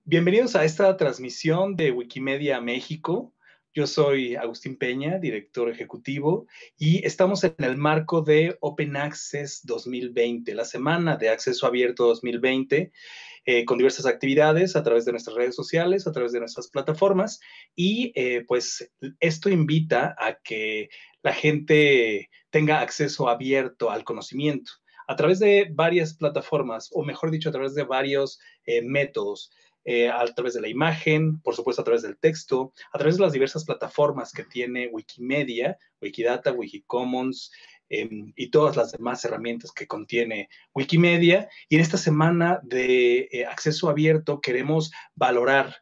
Bienvenidos a esta transmisión de Wikimedia México. Yo soy Agustín Peña, director ejecutivo, y estamos en el marco de Open Access 2020, la Semana de Acceso Abierto 2020, con diversas actividades a través de nuestras redes sociales, a través de nuestras plataformas, y pues esto invita a que la gente tenga acceso abierto al conocimiento a través de varias plataformas, o mejor dicho, a través de varios métodos. A través de la imagen, por supuesto a través del texto, a través de las diversas plataformas que tiene Wikimedia, Wikidata, Wikicommons y todas las demás herramientas que contiene Wikimedia. Y en esta semana de acceso abierto queremos valorar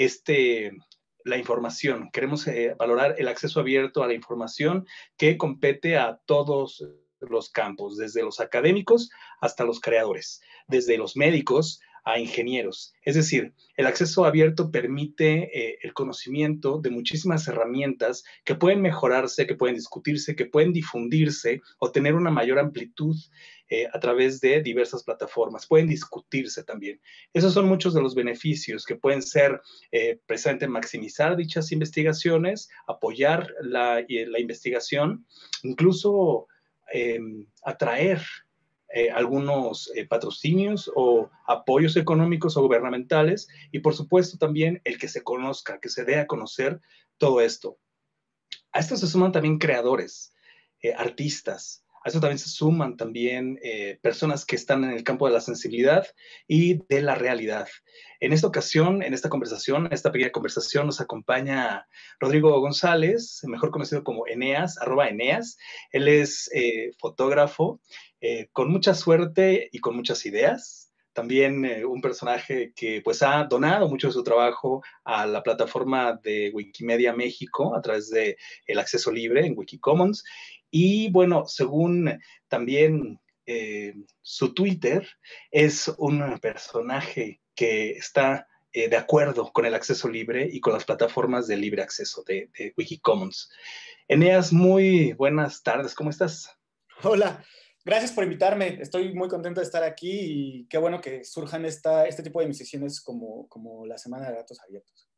la información, queremos valorar el acceso abierto a la información que compete a todos los campos, desde los académicos hasta los creadores, desde los médicos a ingenieros. Es decir, el acceso abierto permite el conocimiento de muchísimas herramientas que pueden mejorarse, que pueden discutirse, que pueden difundirse o tener una mayor amplitud a través de diversas plataformas. Pueden discutirse también. Esos son muchos de los beneficios que pueden ser precisamente maximizar dichas investigaciones, apoyar la investigación, incluso atraer algunos patrocinios o apoyos económicos o gubernamentales y por supuesto también el que se conozca, que se dé a conocer todo esto. A esto se suman también creadores, artistas, a eso también se suman también personas que están en el campo de la sensibilidad y de la realidad. En esta ocasión, en esta conversación, en esta pequeña conversación, nos acompaña Rodrigo González, mejor conocido como Eneas, @Eneas. Él es fotógrafo con mucha suerte y con muchas ideas. También un personaje que pues ha donado mucho de su trabajo a la plataforma de Wikimedia México a través de el acceso libre en Wikicommons. Y bueno, según también su Twitter, es un personaje que está de acuerdo con el acceso libre y con las plataformas de libre acceso de Wikicommons. Eneas, muy buenas tardes, ¿cómo estás? Hola, gracias por invitarme. Estoy muy contento de estar aquí y qué bueno que surjan este tipo de sesiones como la Semana de Datos Abiertos.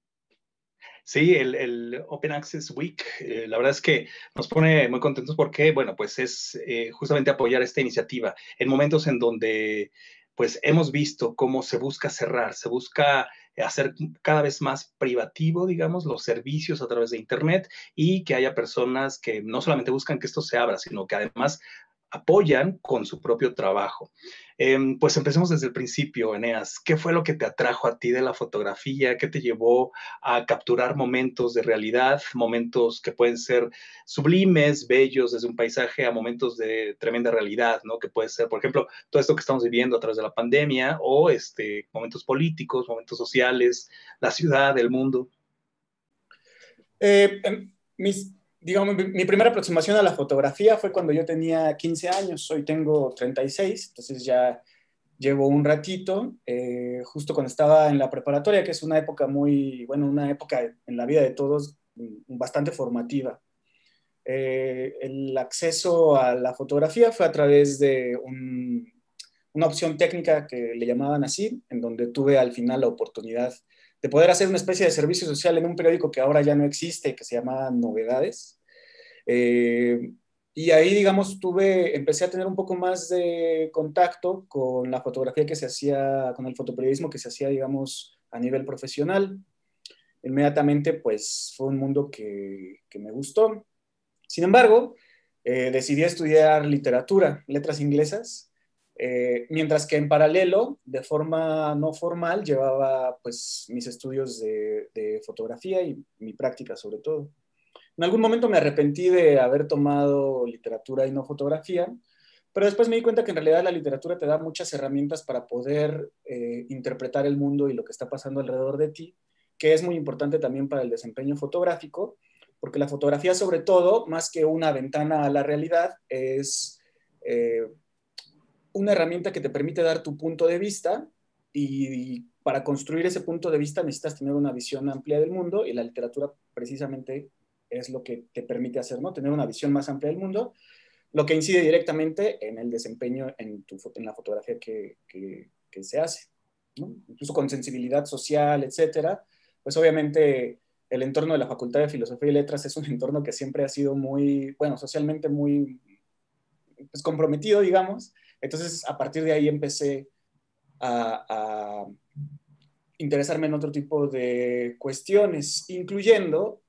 Sí, el Open Access Week, la verdad es que nos pone muy contentos porque, bueno, pues es justamente apoyar esta iniciativa en momentos en donde, pues hemos visto cómo se busca cerrar, se busca hacer cada vez más privativo, digamos, los servicios a través de Internet y que haya personas que no solamente buscan que esto se abra, sino que además apoyan con su propio trabajo. Pues empecemos desde el principio, Eneas. ¿Qué fue lo que te atrajo a ti de la fotografía? ¿Qué te llevó a capturar momentos de realidad, momentos que pueden ser sublimes, bellos desde un paisaje, a momentos de tremenda realidad, ¿no? Que puede ser, por ejemplo, todo esto que estamos viviendo a través de la pandemia o momentos políticos, momentos sociales, la ciudad, el mundo. Digamos, mi primera aproximación a la fotografía fue cuando yo tenía 15 años. Hoy tengo 36, entonces ya llevo un ratito. Justo cuando estaba en la preparatoria, que es una época una época en la vida de todos bastante formativa. El acceso a la fotografía fue a través de una opción técnica que le llamaban así, en donde tuve al final la oportunidad de poder hacer una especie de servicio social en un periódico que ahora ya no existe, que se llama Novedades. Eh, y ahí, digamos, empecé a tener un poco más de contacto con la fotografía que se hacía, con el fotoperiodismo que se hacía, digamos, a nivel profesional. Inmediatamente, pues, fue un mundo que me gustó. Sin embargo, decidí estudiar literatura, letras inglesas, mientras que en paralelo, de forma no formal, llevaba pues mis estudios de fotografía y mi práctica sobre todo. En algún momento me arrepentí de haber tomado literatura y no fotografía, pero después me di cuenta que en realidad la literatura te da muchas herramientas para poder interpretar el mundo y lo que está pasando alrededor de ti, que es muy importante también para el desempeño fotográfico, porque la fotografía sobre todo, más que una ventana a la realidad, es una herramienta que te permite dar tu punto de vista y para construir ese punto de vista necesitas tener una visión amplia del mundo y la literatura precisamente es lo que te permite hacer, ¿no? Tener una visión más amplia del mundo, lo que incide directamente en el desempeño en la fotografía que se hace. ¿no? Incluso con sensibilidad social, etcétera, pues obviamente el entorno de la Facultad de Filosofía y Letras es un entorno que siempre ha sido muy, bueno, socialmente muy pues, comprometido, digamos. Entonces, a partir de ahí empecé a interesarme en otro tipo de cuestiones, incluyendo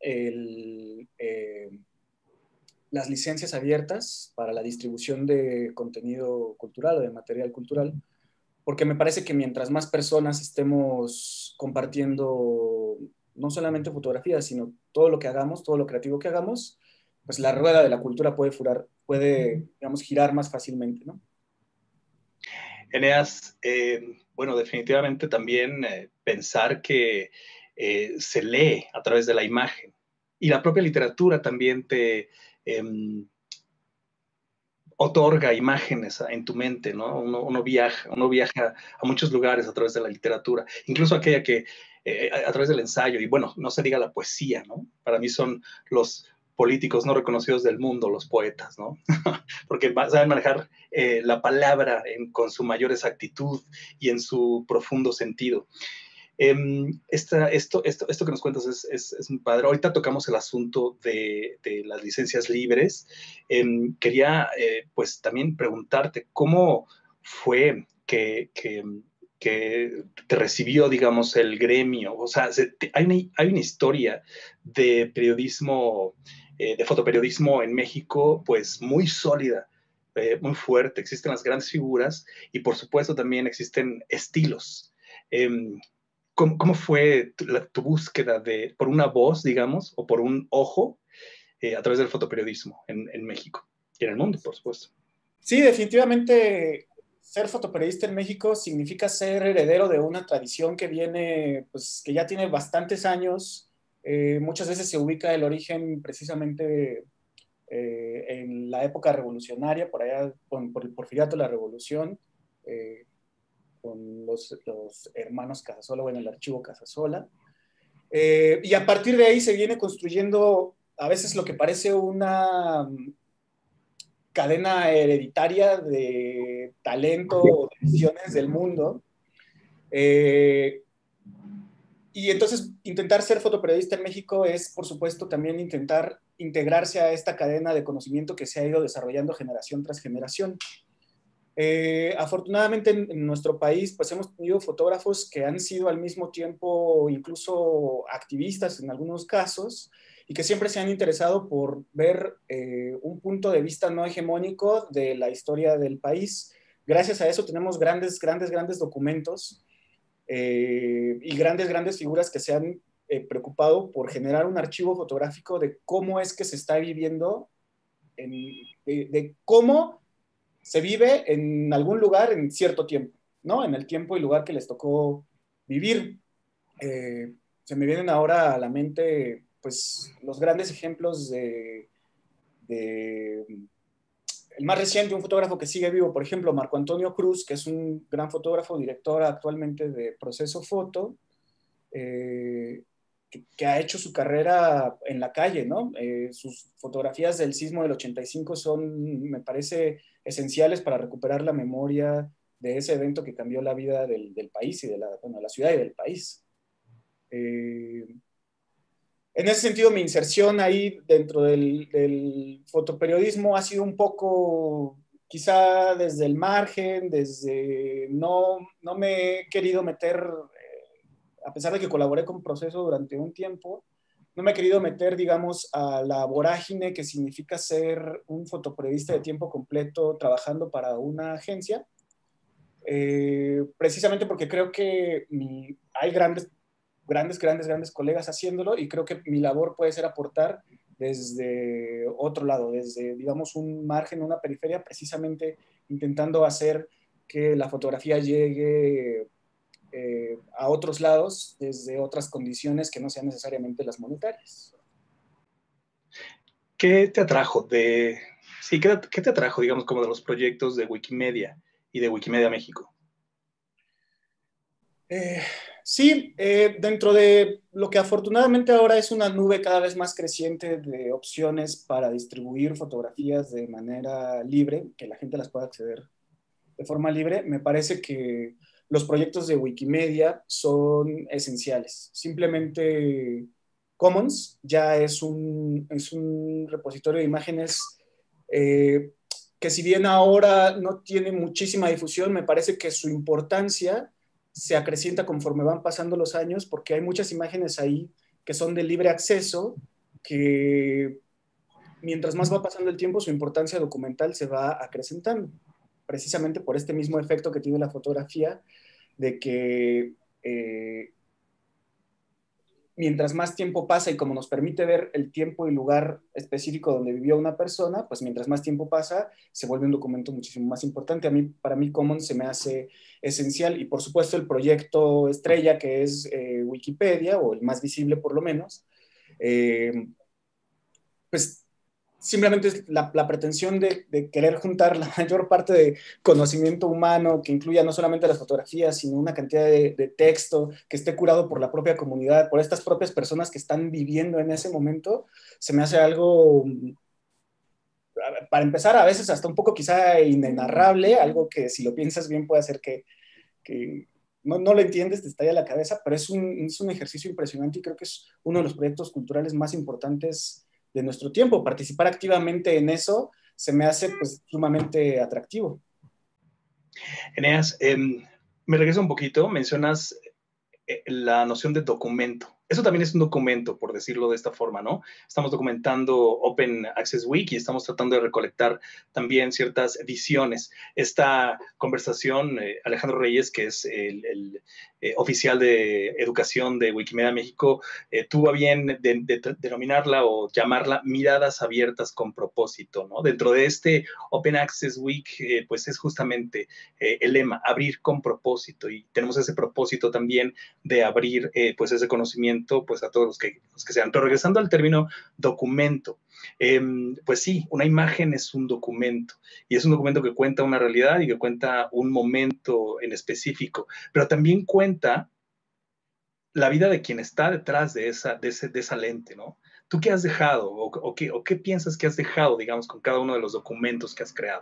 las licencias abiertas para la distribución de contenido cultural o de material cultural, porque me parece que mientras más personas estemos compartiendo no solamente fotografías, sino todo lo que hagamos, todo lo creativo que hagamos, pues la rueda de la cultura puede digamos, girar más fácilmente, ¿no? Eneas, bueno, definitivamente también pensar que se lee a través de la imagen y la propia literatura también te otorga imágenes en tu mente, ¿no? Uno viaja a muchos lugares a través de la literatura, incluso aquella que a través del ensayo, y bueno, no se diga la poesía, ¿no? Para mí son los políticos no reconocidos del mundo, los poetas, ¿no? Porque saben manejar la palabra con su mayor exactitud y en su profundo sentido. Esto que nos cuentas es muy padre. Ahorita tocamos el asunto de las licencias libres. Quería pues también preguntarte cómo fue que te recibió, digamos, el gremio. O sea, hay una historia de periodismo, de fotoperiodismo en México, pues muy sólida, muy fuerte. Existen las grandes figuras y por supuesto también existen estilos. ¿Cómo fue tu búsqueda por una voz, digamos, o por un ojo a través del fotoperiodismo en México y en el mundo, por supuesto? Sí, definitivamente ser fotoperiodista en México significa ser heredero de una tradición que viene, pues que ya tiene bastantes años. Muchas veces se ubica el origen precisamente en la época revolucionaria, por allá, por el Porfiriato de la Revolución, eh, con los hermanos Casasola, bueno, el archivo Casasola. Y a partir de ahí se viene construyendo a veces lo que parece una cadena hereditaria de talento o de visiones del mundo. Eh, y entonces intentar ser fotoperiodista en México es, por supuesto, también intentar integrarse a esta cadena de conocimiento que se ha ido desarrollando generación tras generación. Afortunadamente en nuestro país pues hemos tenido fotógrafos que han sido al mismo tiempo incluso activistas en algunos casos y que siempre se han interesado por ver un punto de vista no hegemónico de la historia del país. Gracias a eso tenemos grandes documentos y grandes figuras que se han preocupado por generar un archivo fotográfico de cómo es que se está viviendo, de cómo se vive en algún lugar en cierto tiempo, ¿no? En el tiempo y lugar que les tocó vivir. Se me vienen ahora a la mente, pues, los grandes ejemplos de el más reciente, un fotógrafo que sigue vivo, por ejemplo, Marco Antonio Cruz, que es un gran fotógrafo, director actualmente de Proceso Foto, que ha hecho su carrera en la calle, ¿no? Sus fotografías del sismo del 85 son, me parece, esenciales para recuperar la memoria de ese evento que cambió la vida del país y de bueno, la ciudad y del país. En ese sentido, mi inserción ahí dentro del fotoperiodismo ha sido un poco, quizá desde el margen, no me he querido meter, a pesar de que colaboré con Proceso durante un tiempo, no me he querido meter, digamos, a la vorágine que significa ser un fotoperiodista de tiempo completo trabajando para una agencia, precisamente porque creo que hay grandes colegas haciéndolo y creo que mi labor puede ser aportar desde otro lado, desde, digamos, un margen, una periferia, precisamente intentando hacer que la fotografía llegue a otros lados desde otras condiciones que no sean necesariamente las monetarias. ¿Qué te atrajo sí, qué te atrajo, digamos, como de los proyectos de Wikimedia y de Wikimedia México? Sí, dentro de lo que afortunadamente ahora es una nube cada vez más creciente de opciones para distribuir fotografías de manera libre, que la gente las pueda acceder de forma libre, me parece que los proyectos de Wikimedia son esenciales. Simplemente Commons ya es un repositorio de imágenes eh, que si bien ahora no tiene muchísima difusión, me parece que su importancia se acrecienta conforme van pasando los años, porque hay muchas imágenes ahí que son de libre acceso, que mientras más va pasando el tiempo, su importancia documental se va acrecentando, precisamente por este mismo efecto que tiene la fotografía, de que mientras más tiempo pasa y como nos permite ver el tiempo y lugar específico donde vivió una persona, pues mientras más tiempo pasa, se vuelve un documento muchísimo más importante. Para mí Commons se me hace esencial y por supuesto el proyecto estrella que es Wikipedia, o el más visible por lo menos, eh, pues simplemente es la pretensión de querer juntar la mayor parte de conocimiento humano que incluya no solamente las fotografías, sino una cantidad de texto que esté curado por la propia comunidad, por estas propias personas que están viviendo en ese momento, se me hace algo, para empezar, a veces hasta un poco quizá inenarrable, algo que si lo piensas bien puede hacer que no lo entiendes, te estalla la cabeza, pero es un ejercicio impresionante y creo que es uno de los proyectos culturales más importantes de nuestro tiempo. Participar activamente en eso se me hace pues sumamente atractivo. Eneas, me regreso un poquito, mencionas la noción de documento. Eso también es un documento, por decirlo de esta forma, ¿no? Estamos documentando Open Access Week y estamos tratando de recolectar también ciertas visiones. Esta conversación, Alejandro Reyes, que es el oficial de educación de Wikimedia México, tuvo a bien denominarla o llamarla miradas abiertas con propósito, ¿no? Dentro de este Open Access Week, pues es justamente el lema, abrir con propósito, y tenemos ese propósito también de abrir pues ese conocimiento pues a todos los que sean. Pero regresando al término documento, pues sí, una imagen es un documento y es un documento que cuenta una realidad y que cuenta un momento en específico, pero también cuenta la vida de quien está detrás de esa lente, ¿no? ¿Tú qué has dejado o qué piensas que has dejado, digamos, con cada uno de los documentos que has creado?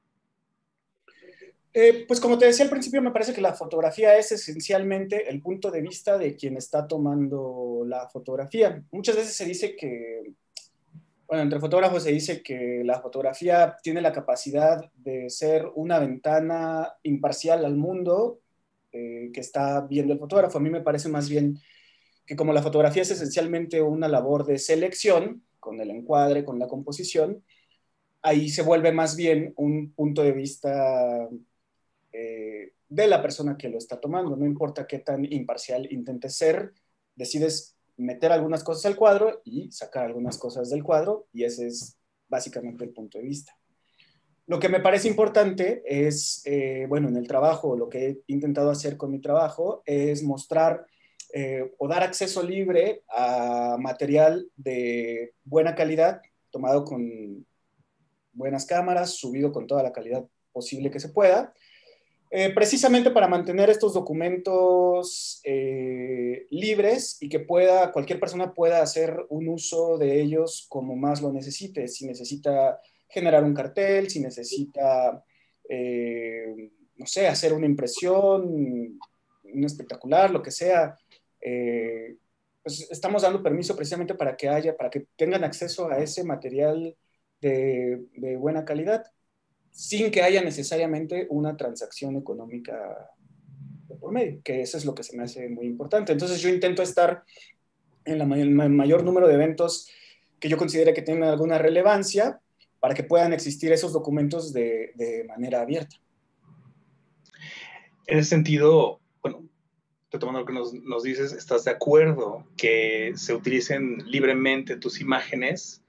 Pues como te decía al principio, me parece que la fotografía es esencialmente el punto de vista de quien está tomando la fotografía. Muchas veces se dice que, bueno, entre fotógrafos se dice que la fotografía tiene la capacidad de ser una ventana imparcial al mundo que está viendo el fotógrafo. A mí me parece más bien que como la fotografía es esencialmente una labor de selección, con el encuadre, con la composición, ahí se vuelve más bien un punto de vista de la persona que lo está tomando. No importa qué tan imparcial intentes ser, decides meter algunas cosas al cuadro y sacar algunas cosas del cuadro, y ese es básicamente el punto de vista. Lo que me parece importante es, bueno, en el trabajo, lo que he intentado hacer con mi trabajo es mostrar o dar acceso libre a material de buena calidad, tomado con buenas cámaras, subido con toda la calidad posible que se pueda, precisamente para mantener estos documentos libres y que cualquier persona pueda hacer un uso de ellos como más lo necesite. Si necesita generar un cartel, si necesita, no sé, hacer una impresión, un espectacular, lo que sea. Pues estamos dando permiso precisamente para que tengan acceso a ese material de buena calidad, sin que haya necesariamente una transacción económica por medio, que eso es lo que se me hace muy importante. Entonces yo intento estar en el mayor número de eventos que yo considere que tienen alguna relevancia para que puedan existir esos documentos de manera abierta. En ese sentido, bueno, retomando lo que nos dices, ¿estás de acuerdo que se utilicen libremente tus imágenes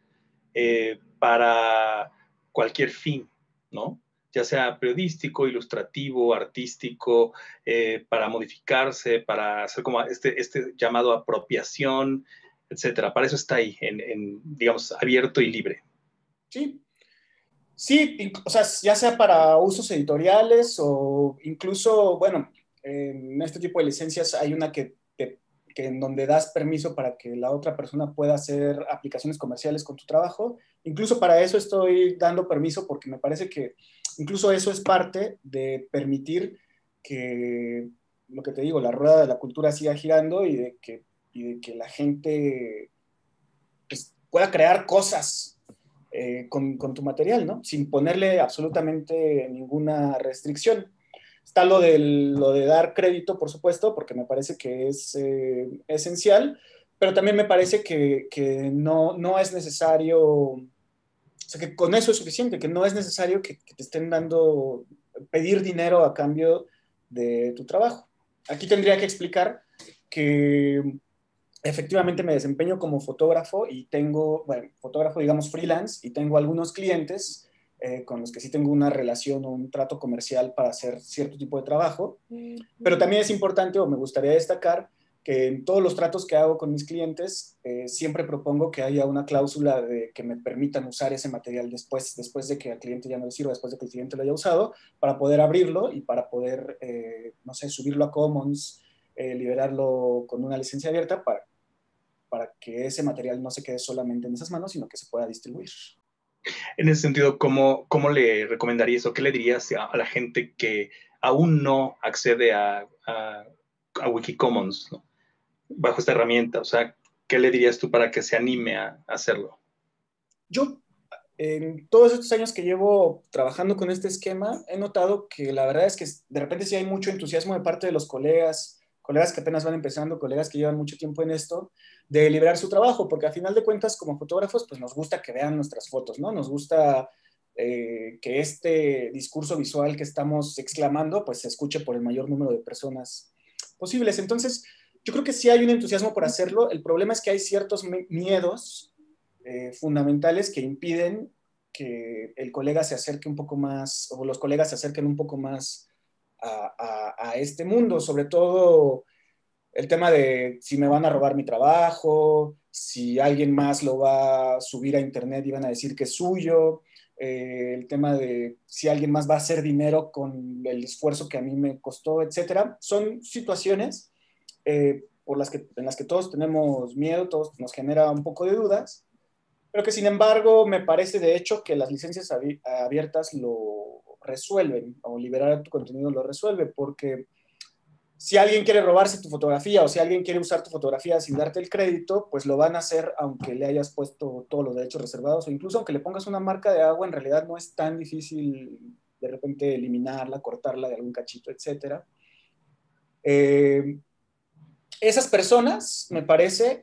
para cualquier fin, ¿no? Ya sea periodístico, ilustrativo, artístico, para modificarse, para hacer como este llamado apropiación, etcétera? Para eso está ahí, digamos, abierto y libre. Sí, sí, o sea, ya sea para usos editoriales o incluso, bueno, en este tipo de licencias hay una que en donde das permiso para que la otra persona pueda hacer aplicaciones comerciales con tu trabajo. Incluso para eso estoy dando permiso porque me parece que incluso eso es parte de permitir que, lo que te digo, la rueda de la cultura siga girando y de que la gente pues, pueda crear cosas con tu material, ¿no? Sin ponerle absolutamente ninguna restricción. Está lo de dar crédito, por supuesto, porque me parece que es esencial, pero también me parece que no es necesario, o sea, que con eso es suficiente, que no es necesario que te estén dando, pedir dinero a cambio de tu trabajo. Aquí tendría que explicar que efectivamente me desempeño como fotógrafo y tengo, bueno, fotógrafo digamos freelance y tengo algunos clientes con los que sí tengo una relación o un trato comercial para hacer cierto tipo de trabajo, pero también es importante o me gustaría destacar que en todos los tratos que hago con mis clientes siempre propongo que haya una cláusula de que me permitan usar ese material después de que al cliente ya no le sirva, después de que el cliente lo haya usado, para poder abrirlo y para poder, no sé, subirlo a Commons, liberarlo con una licencia abierta para que ese material no se quede solamente en esas manos, sino que se pueda distribuir. En ese sentido, ¿cómo le recomendarías o qué le dirías a la gente que aún no accede a Wikicommons, ¿no? Bajo esta herramienta? O sea, ¿qué le dirías tú para que se anime a hacerlo? Yo, en todos estos años que llevo trabajando con este esquema, he notado que la verdad es que de repente sí hay mucho entusiasmo de parte de los colegas que apenas van empezando, colegas que llevan mucho tiempo en esto, de liberar su trabajo, porque a final de cuentas, como fotógrafos, pues nos gusta que vean nuestras fotos, ¿no? Nos gusta que este discurso visual que estamos exclamando, pues se escuche por el mayor número de personas posibles. Entonces, yo creo que sí hay un entusiasmo por hacerlo. El problema es que hay ciertos miedos fundamentales que impiden que el colega se acerque un poco más, o los colegas se acerquen un poco más a este mundo, sobre todo el tema de si me van a robar mi trabajo, si alguien más lo va a subir a internet y van a decir que es suyo, el tema de si alguien más va a hacer dinero con el esfuerzo que a mí me costó, etcétera. Son situaciones en las que todos tenemos miedo, todos nos genera un poco de dudas, pero que sin embargo me parece de hecho que las licencias abiertas lo resuelven, o liberar tu contenido lo resuelve, porque si alguien quiere robarse tu fotografía o si alguien quiere usar tu fotografía sin darte el crédito, pues lo van a hacer aunque le hayas puesto todos los derechos reservados o incluso aunque le pongas una marca de agua, en realidad no es tan difícil de repente eliminarla, cortarla de algún cachito, etcétera. Eh, Esas personas, me parece,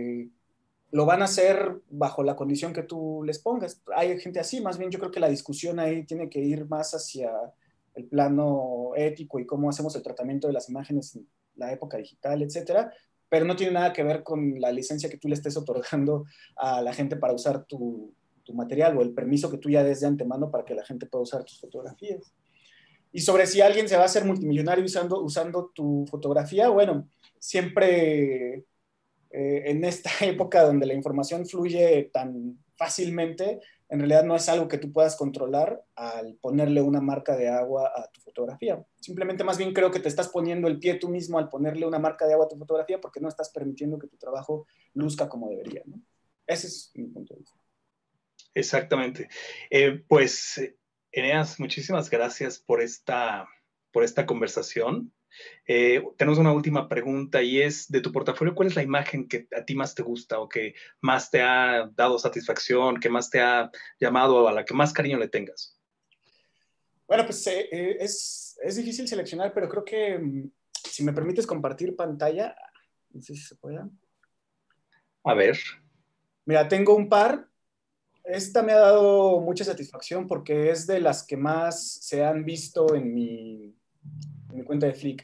lo van a hacer bajo la condición que tú les pongas. Hay gente así, más bien yo creo que la discusión ahí tiene que ir más hacia el plano ético y cómo hacemos el tratamiento de las imágenes en la época digital, etcétera, pero no tiene nada que ver con la licencia que tú le estés otorgando a la gente para usar tu material o el permiso que tú ya des de antemano para que la gente pueda usar tus fotografías. Y sobre si alguien se va a hacer multimillonario usando tu fotografía, bueno, siempre en esta época donde la información fluye tan fácilmente, en realidad no es algo que tú puedas controlar al ponerle una marca de agua a tu fotografía. Simplemente más bien creo que te estás poniendo el pie tú mismo al ponerle una marca de agua a tu fotografía porque no estás permitiendo que tu trabajo luzca como debería, ¿no? Ese es mi punto de vista. Exactamente. Pues, Eneas, muchísimas gracias por esta conversación. Tenemos una última pregunta y es, de tu portafolio, ¿cuál es la imagen que a ti más te gusta o que más te ha dado satisfacción, que más te ha llamado, a la que más cariño le tengas? Bueno, pues es difícil seleccionar, pero creo que si me permites compartir pantalla, no sé si se puede. A ver. Mira, tengo un par. Esta me ha dado mucha satisfacción porque es de las que más se han visto en mi cuenta de Flickr.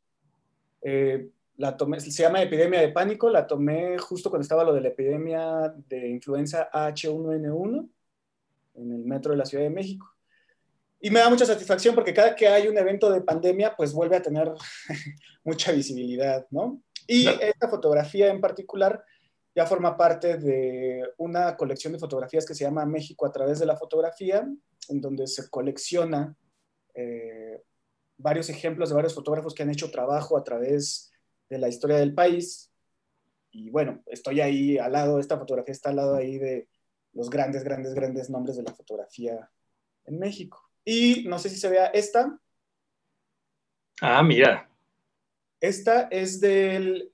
La tomé, se llama Epidemia de Pánico, la tomé justo cuando estaba lo de la epidemia de influenza H1N1 en el metro de la Ciudad de México. Y me da mucha satisfacción porque cada que hay un evento de pandemia, pues vuelve a tener mucha visibilidad, ¿no? Y esta fotografía en particular ya forma parte de una colección de fotografías que se llama México a través de la fotografía, en donde se colecciona varios ejemplos de varios fotógrafos que han hecho trabajo a través de la historia del país. Y bueno, estoy ahí al lado, esta fotografía está al lado ahí de los grandes, grandes, grandes nombres de la fotografía en México. Y no sé si se vea esta. Ah, mira. Esta es del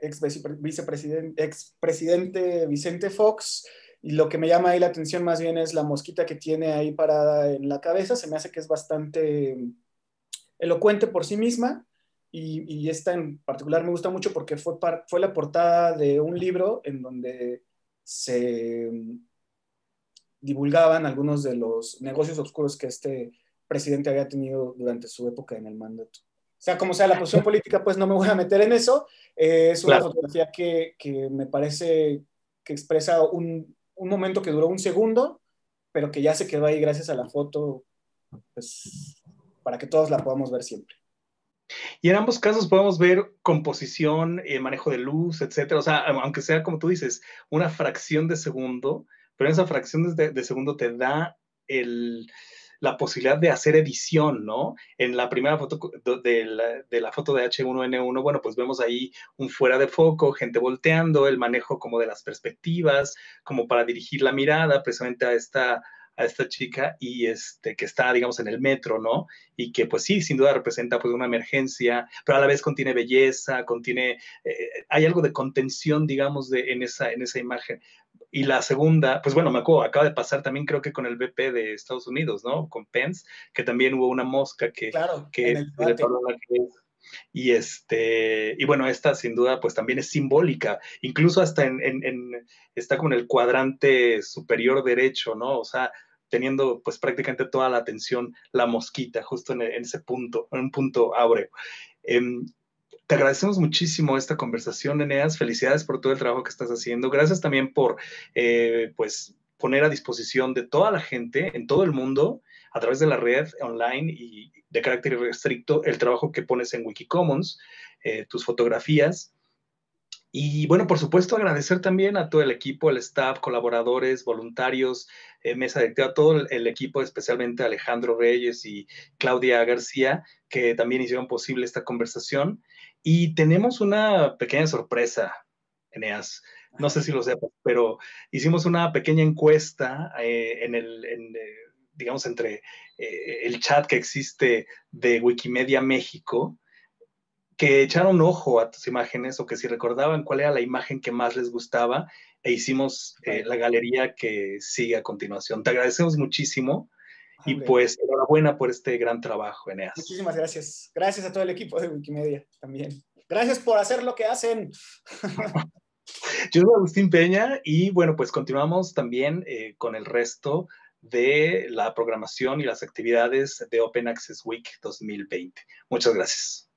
expresidente Vicente Fox, y lo que me llama ahí la atención más bien es la mosquita que tiene ahí parada en la cabeza. Se me hace que es bastante elocuente por sí misma, y esta en particular me gusta mucho porque fue la portada de un libro en donde se divulgaban algunos de los negocios oscuros que este presidente había tenido durante su época en el mandato. O sea, como sea la posición política, pues no me voy a meter en eso. Es una Claro. fotografía que me parece que expresa un momento que duró un segundo, pero que ya se quedó ahí gracias a la foto, pues para que todos la podamos ver siempre. Y en ambos casos podemos ver composición, manejo de luz, etcétera. O sea, aunque sea como tú dices, una fracción de segundo, pero esa fracción de segundo te da la posibilidad de hacer edición, ¿no? En la primera foto de la foto de H1N1, bueno, pues vemos ahí un fuera de foco, gente volteando, el manejo como de las perspectivas, como para dirigir la mirada precisamente a esta chica y que está, digamos, en el metro, ¿no? Y que pues sí, sin duda representa pues una emergencia, pero a la vez contiene belleza, hay algo de contención, digamos, en esa imagen. Y la segunda, pues bueno, me acuerdo, acaba de pasar también creo que con el BP de Estados Unidos, ¿no? Con Pence, que también hubo una mosca que, Claro, en que el le debate. paró la cabeza. Y bueno, esta sin duda pues también es simbólica, incluso hasta está como en el cuadrante superior derecho, ¿no? O sea, teniendo pues prácticamente toda la atención la mosquita, justo en ese punto, en un punto áureo. Eh, Te agradecemos muchísimo esta conversación, Eneas. Felicidades por todo el trabajo que estás haciendo. Gracias también por pues, poner a disposición de toda la gente en todo el mundo, a través de la red online y de carácter irrestricto, el trabajo que pones en Wikicommons, tus fotografías. Y bueno, por supuesto, agradecer también a todo el equipo, el staff, colaboradores, voluntarios, mesa directiva, todo el equipo, especialmente a Alejandro Reyes y Claudia García, que también hicieron posible esta conversación. Y tenemos una pequeña sorpresa, Eneas. No sé Ajá. si lo sepas, pero hicimos una pequeña encuesta digamos, entre el chat que existe de Wikimedia México, que echaron ojo a tus imágenes o que si recordaban cuál era la imagen que más les gustaba e hicimos Vale. la galería que sigue a continuación. Te agradecemos muchísimo y Vale. pues enhorabuena por este gran trabajo, Eneas. Muchísimas gracias. Gracias a todo el equipo de Wikimedia también. Gracias por hacer lo que hacen. Yo soy Agustín Peña y bueno, pues continuamos también con el resto de la programación y las actividades de Open Access Week 2020. Muchas gracias.